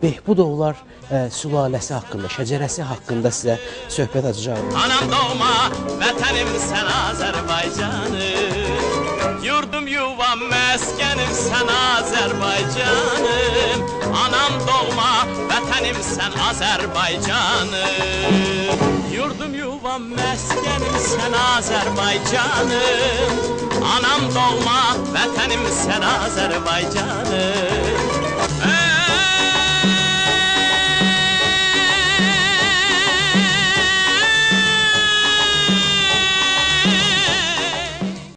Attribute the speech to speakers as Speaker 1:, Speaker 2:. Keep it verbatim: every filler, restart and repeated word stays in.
Speaker 1: Behbudoğullar e, sülaləsi haqqında, şəcərəsi haqqında sizə söhbət açacağım.
Speaker 2: Anam doğma, vətənim sən Azərbaycanım, yurdum yuvam məskənim sən Azərbaycanım. Anam doğma, vətənim sən Azərbaycanım, yurdum yuvam məskənim sən Azərbaycanım. Anam doğma, vətənim sən Azərbaycanım.